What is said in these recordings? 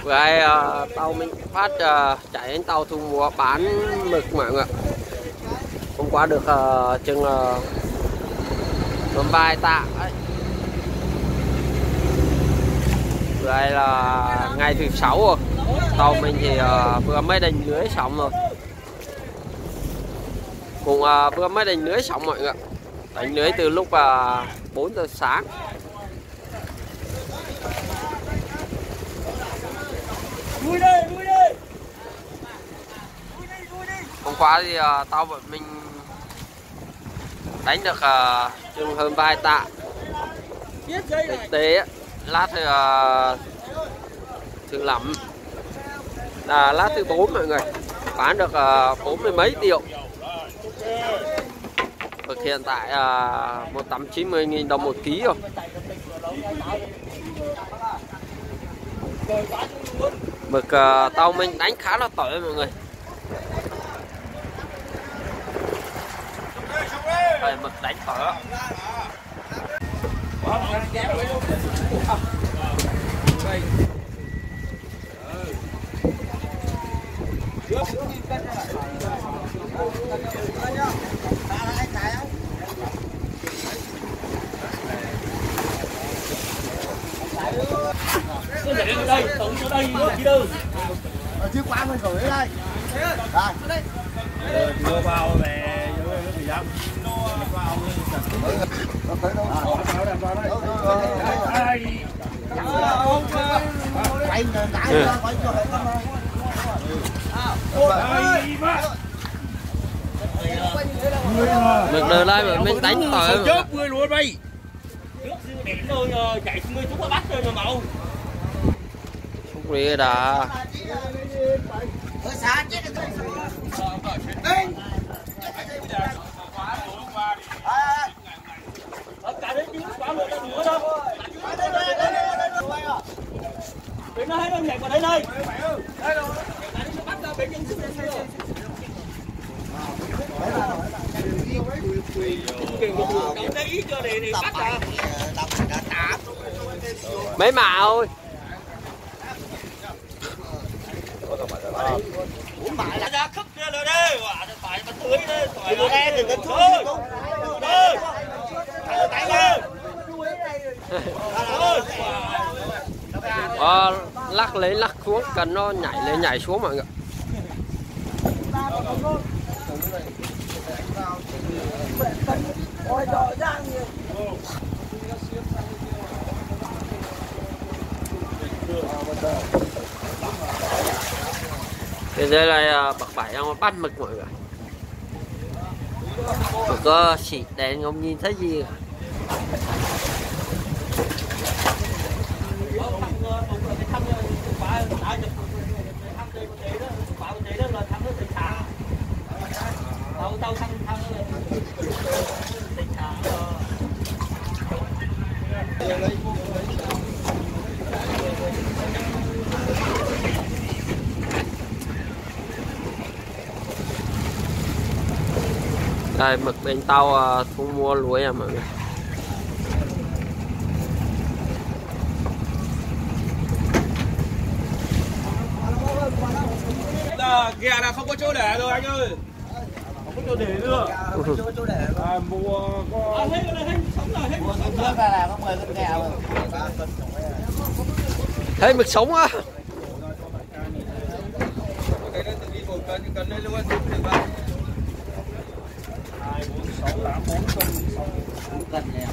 Vậy tàu mình phát chạy đến tàu thu mua bán mực mọi người ạ. Hôm qua được chừng vài tạ ấy. Đây là ngày thứ 6 rồi. Tàu mình thì vừa mới đánh lưới xong rồi. Cũng vừa mới đánh lưới xong mọi người ạ. Đánh lưới từ lúc 4 giờ sáng. Hôm qua thì tàu bọn mình đánh được chừng hơn vài tạ. Thực tế lát thì thứ lắm là lát thứ 4 mọi người, bán được 40 mấy triệu. Mực hiện tại 190.000 đồng 1 ký rồi. Mực tàu mình đánh khá là tỏi mọi người. Đây, mực đánh tỏi. Đây, tổng chỗ đây đi đâu? Ở chiếc quán mình gửi đây. Đây. Đưa vào về cái gì đó. Mực đời lai mà mình đánh tỏi chớp người luôn bay. Trước điện rồi chạy người xuống bắt rồi mậu. Phúc đi đã. Xa chết rồi. Cả đến tiếng quá rồi nữa đâu. Bên nó hết đâu nhảy vào đây này. Đây rồi. Cái nó bắt ra bên nhân sự đây. Cái ý cho để bắt ra. Mấy mạ ơi. Bốn bãi là ra khắp kia rồi đây, quả phải bắt tưới đây, phải là em đừng có thôi. Thôi. Tay lên. Lắc lấy lắc xuống, cần nó nhảy lên nhảy xuống mọi người. Thì đây là bậc bảy đang bắt mực mọi người. Có xịt đèn không nhìn thấy gì cả. Đây mực bên tàu thu mua lúa à mọi người. Ghe là không có chỗ để rồi anh ơi. Không có chỗ để nữa. Không có chỗ để. Mua có hết sống rồi, hết sống rồi. Là có 10 con gà rồi. Thấy mực sống á. Cái này tự đi 1 cân đây luôn. 2 4 6 8 4 cân 4 cân nè.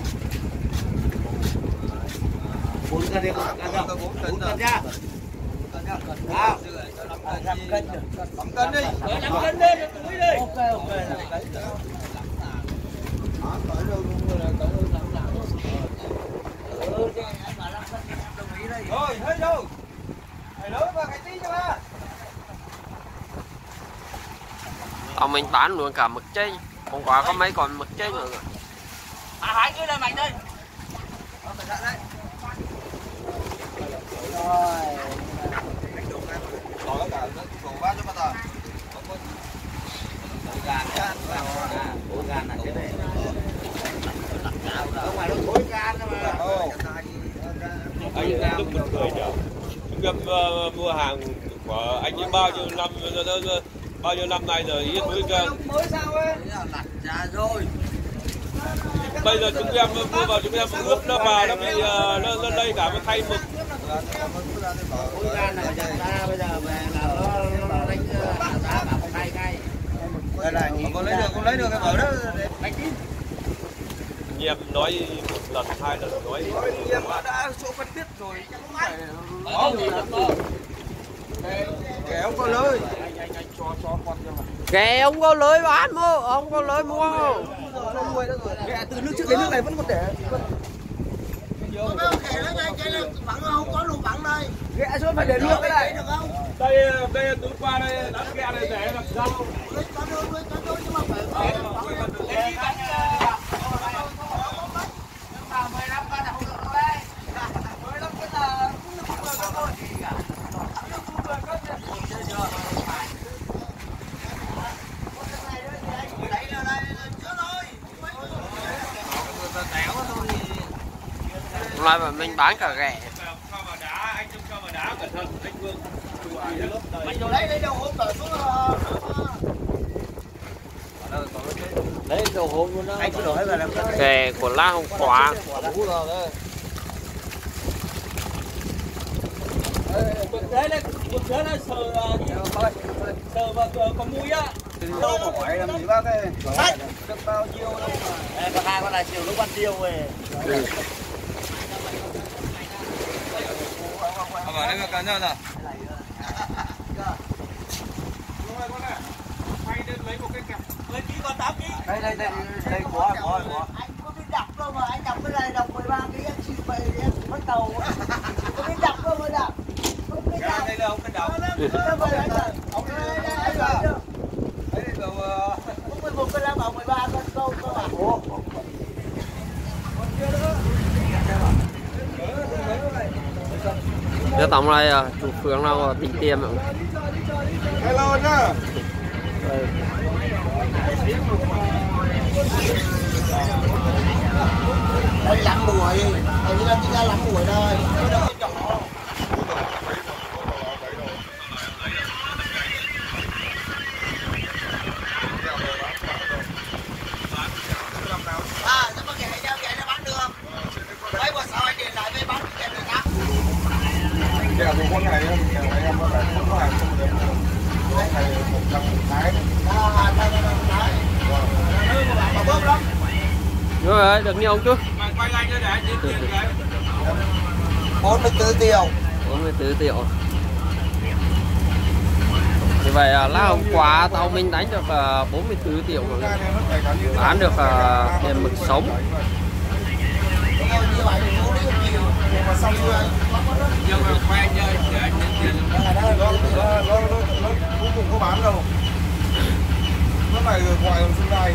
4 cân đi không? 4 cân nha. 5 cân. 5 cân đi. 5 cân đi, túi đi. Ok. Rồi, hết đâu. Phải lớn vào cái tí cho ba. Ông mình bán luôn cả mực chênh. Hôm qua có mấy con mực chênh rồi. Hai cái lên mạnh đây. Rồi. Gan nhá. Ổ gan là cái này. Không phải nó khối gan mà. Anh gan mình cười đâu. Trung Em mua hàng của anh ấy bao nhiêu năm nay rồi, ý túi mới sao ấy? Dạ rồi. Bây giờ chúng em mua vào, chúng em ướp nó vào, nó bị nó lây cả một khay mực. Bây giờ về là nó đánh giá cả một khay. Đây là con lấy được cái mở đó để đánh kín. Em nói một lần, 2 lần nói. Em đã số phân biết rồi. Kéo có lưới. Anh cho con cho mà. Ghẹ ông có lưới bán mua, ông có lưới mua không? Ghẹ từ nước trước đến nước này vẫn có thể. Ghẹ số phải để nước cái này. Đây tối qua đây đám ghẹ này để làm sao? Hôm nay mà mình bán cả ghẹ. Anh trông cho mà đá cẩn thận, anh Vương. Anh rồi lấy đâu hốt tờ xuống. Lấy đồ hôn luôn đó. Anh cứ đổ hết vào làm sao? Ghẹ của La Hồng Quả. Đấy đây, một thế này sờ vào có mũi á. Đâu mà hỏi làm gì bác ơi. Được bao nhiêu đâu. Đây có 2 con này chiều lúc ăn tiêu về. Ở đây cả nhà rồi. Lấy ký con 8 ký. Đây có. Anh có biết đọc đâu mà anh đọc cái này đọc 13 cái em chịu vậy thì em bắt đầu có biết đọc đâu mà đọc không biết đọc Đây là ông cái đầu. ông đây ông 11 cái làm bảo 13 con câu các bạn. Cái tổng này chủ phường nào tính tiền rồi. Hello nhá. Đây lắm mùi, đây là chỉ là lắm mùi thôi. Nếu mà kẻ nó bán được. Đấy mà sao anh điện lại với bán kẻ người khác. Kẹo của con này em có phải không có hàng không được. Con này 100 cái. Rồi được nhiều không chú? Quay anh để anh đến tiền cái. 44 triệu. 44 triệu. Như vậy là hôm qua tao mình đánh được 44 triệu mọi người. Bán được tiền mực sống. Nhưng mà quay anh ơi, để anh đến tiền. Nó cuối cùng có bán đâu. Nó này ngoài hôm nay.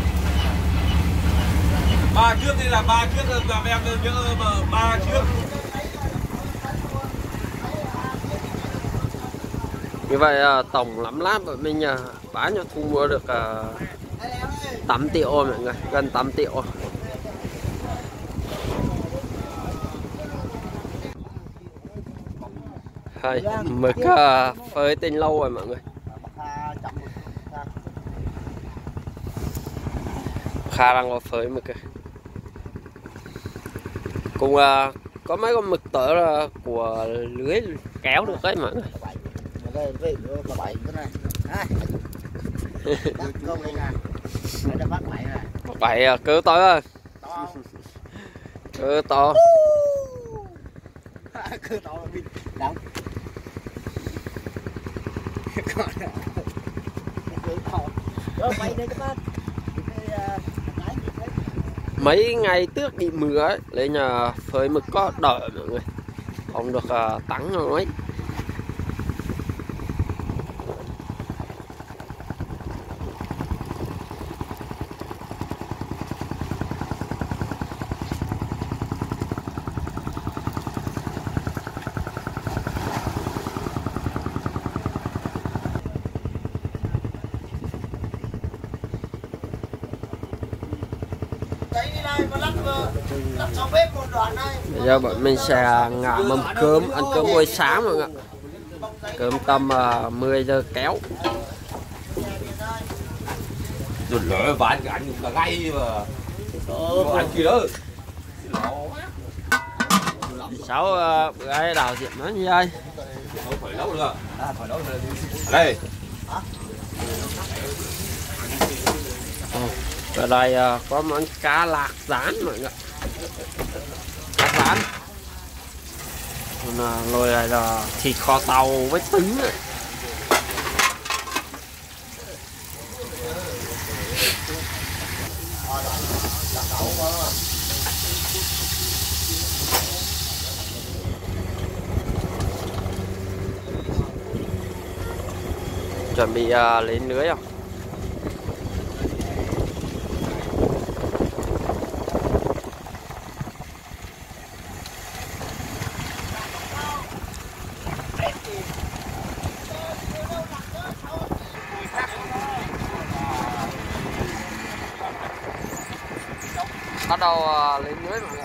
3 trước thì là 3 trước làm em nên nhớ mà 3 trước. Như vậy tổng lắm lắm bọn mình bán cho thu mua được 8 triệu mọi người, gần 8 triệu. Hay, mực phơi tinh lâu rồi mọi người. Kha đang có phơi mực. Cùng có mấy con mực tở là của lưới kéo được đấy mọi người. Đây là 7 cái này. Đây. Câu đây nè. Đây là bắt 7 này. 7 cỡ to ơi. To. Cỡ to. Cỡ to là mình đóng. Còn cỡ to. Đó quay đây các bác. Mấy ngày trước bị mưa ấy, lấy nhà phơi mực có đợi mọi người, không được tắng rồi ấy. Đấy này mà lắp sau bếp một đoạn này. Bây giờ bọn mình sẽ ngả mâm cơm, ăn cơm buổi sáng mọi người ạ. Cơm tầm 10 giờ kéo. Rồi lỡ ván cái anh cả ngay mà. Anh kia đó. Sáu bữa ấy đào diệm nó như vậy. Không phải nấu được. Phải nấu được. Đây. Ở đây có món cá lạc rán mọi người. Lạc rán. Còn rồi này là thịt kho tàu với trứng. Chuẩn bị lấy lưới không? Bắt đầu lấy lưới mọi người.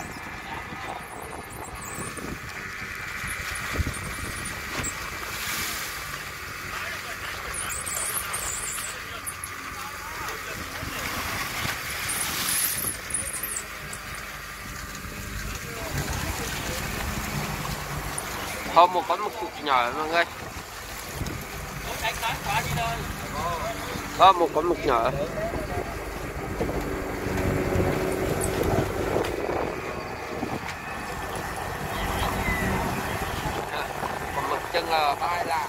Hôm một con mực nhỏ mọi người. Có một con mực nhỏ. Con mực chân là bay lại.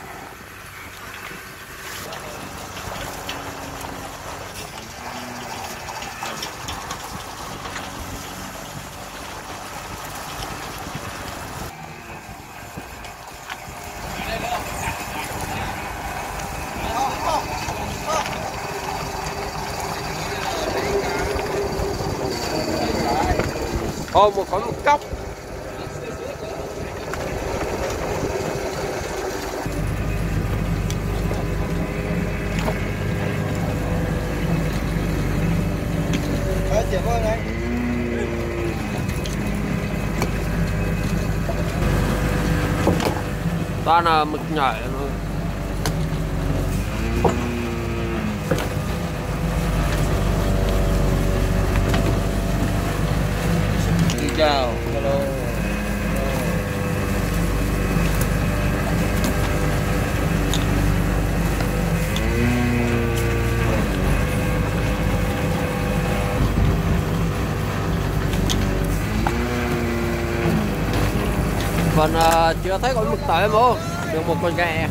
Ô, một con cóc. Chị ơi đây. Toàn là mực nhỏ thôi. Chào, hello. Còn chưa thấy con mực tới mô, được một con gà.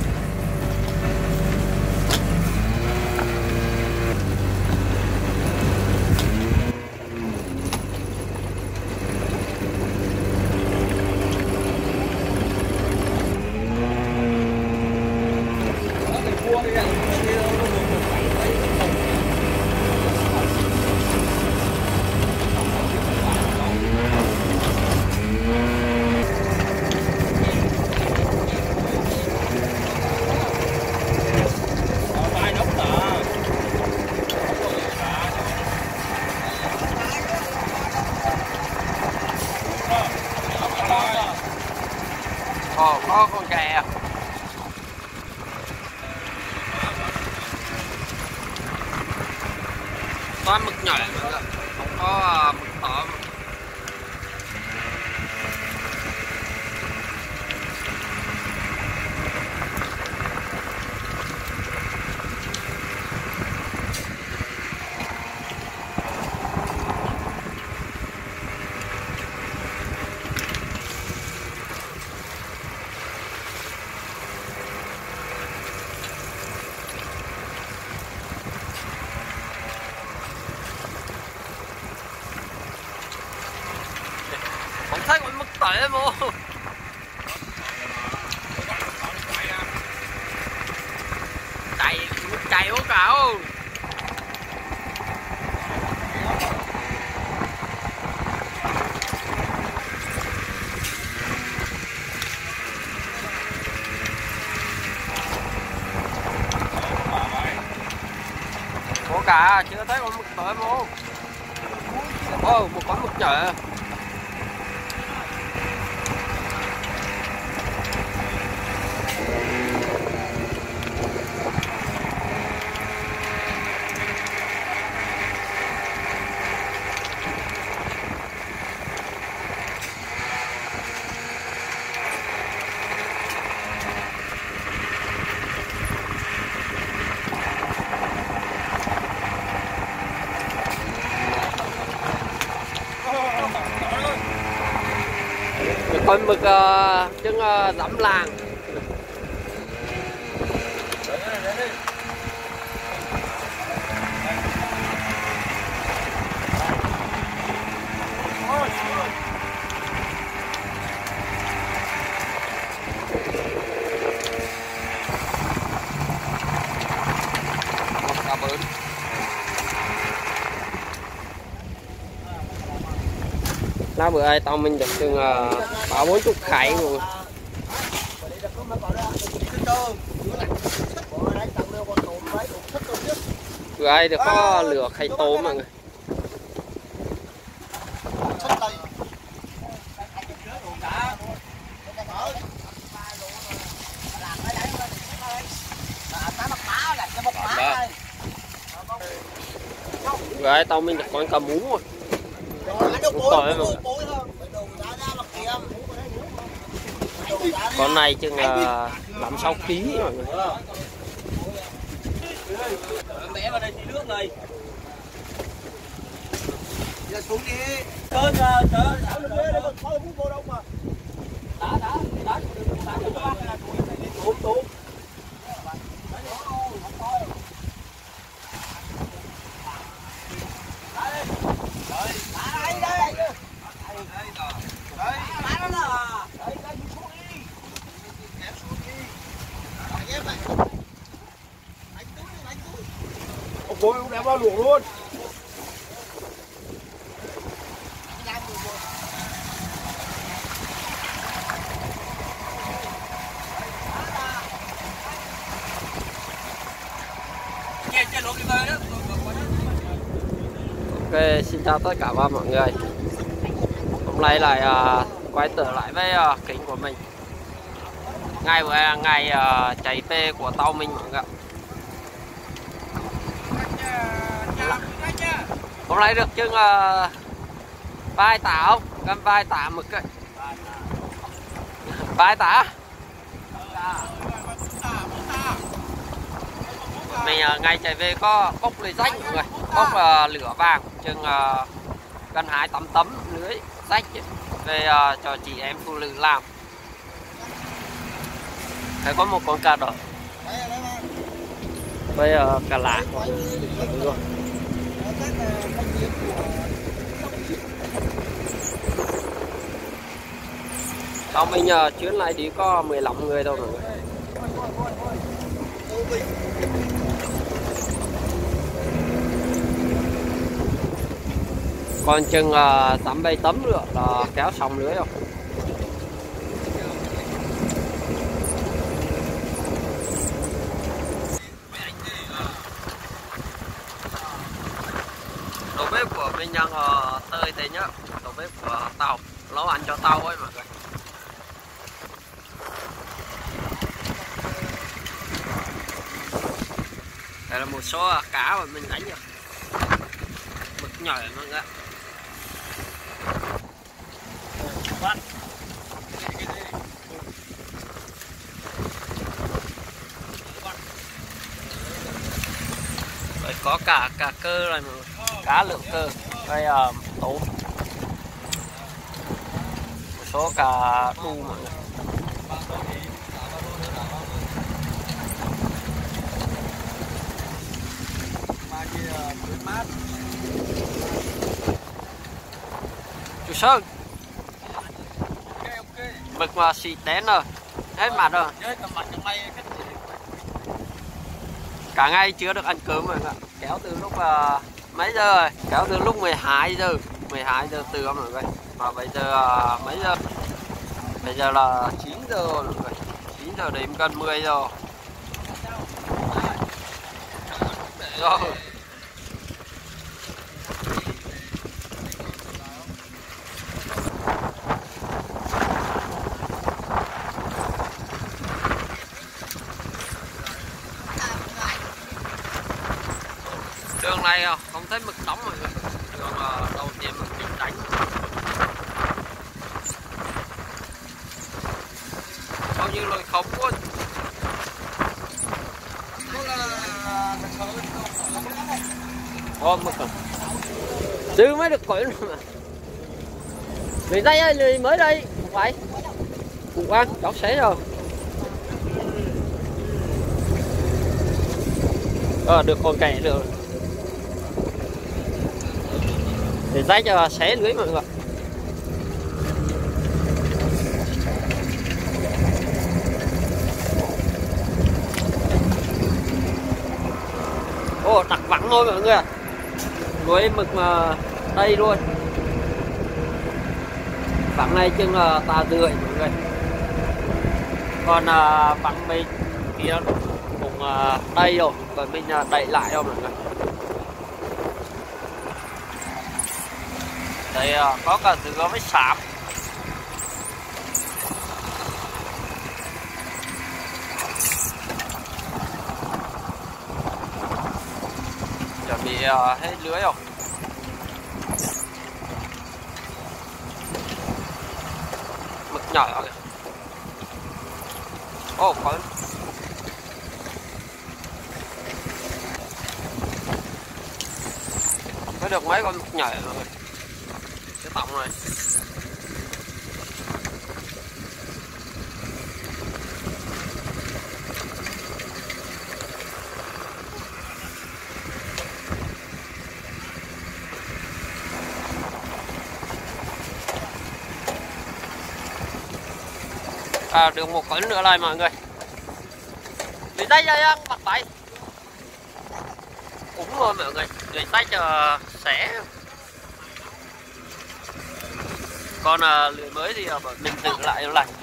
Có con gà. Có mực nhỏ mọi người, không có mực to. Không thấy con mực tệ mô. Chạy quá cậu. Có cả chưa thấy con mực tệ mô. Ồ. nhỏ. Con mực trứng dẫm làng. Cá bớn. Lá bữa ai tao mình được chừng 30-40 khải rồi. Bữa ai được có lửa khay tôm mọi người. Bữa ai tao mình được con cá mú rồi. Con này chừng 5-6 kg rồi. Mẹ vào đây thì nước này. Giờ xuống đi. Trời thôi vô đâu mà. Đã. Tụm. Ông bố cũng đem vào luộc luôn. Ok, xin chào tất cả mọi người. Hôm nay lại quay trở lại với kính của mình. Ngày bữa ngày chạy phê của tàu mình mọi người. Hôm nay được chừng vai tả không? Cầm vai tả mực ấy. Vai tả. Mình ngày chạy về có bốc lưới rách mọi người. Bốc lửa vàng chừng gần 2 tấm lưới rách về cho chị em phụ nữ làm. Thấy có một con cá đỏ. Bây giờ cá lạ. Tao mình chuyến lại đi có 15 người thôi mọi người. Còn chừng 8-7 tấm nữa là kéo xong lưới rồi. Đầu bếp của mình đang tơi thế nhá. Đầu bếp của tàu nấu ăn cho tàu ấy mọi người. Đây là một số cá mà mình đánh được. Mực nhỏ mọi người. Rồi có cả cơ rồi mọi người. Cá lượng cơ. Đây tôm. Một số cá đu mọi người. Chú Sơn. Mực mà xịt đén rồi. Hết mặt rồi. Cả ngày chưa được ăn cơm rồi ạ. Kéo từ lúc mấy giờ rồi? Kéo từ lúc 12 giờ. 12 giờ trưa mọi người. Mà bây giờ mấy giờ? Bây giờ là 9 giờ rồi mọi người. 9 giờ đến gần 10 giờ. Rồi. này không thấy mực đóng mọi người. Đường đầu tiên mình đánh. Bao nhiêu lời không luôn. Ôm mực rồi. Sư mới được khỏi mà. Người đây ơi, người mới đây. Không phải. Cụ Quang, cháu xé rồi. Được con kẻ được. Để tay cho xé lưới mọi người. Đặt vắng thôi mọi người ạ. Lưới mực mà đây luôn. Vắng này chừng là 3 rưỡi mọi người. Còn vắng bên kia cũng đây rồi. Còn mình đẩy lại đâu mọi người. Đây có cả dứa với sáp. Chuẩn bị hết lưới rồi. Mực nhỏ kìa. Có được mấy con mực nhỏ rồi. Cái tổng này. Được một cấn nữa này mọi người. Vì đây ra bắt tay. Cũng rồi mọi người. Người tay chờ xé. Còn lưới mới thì mình tự lại lạnh.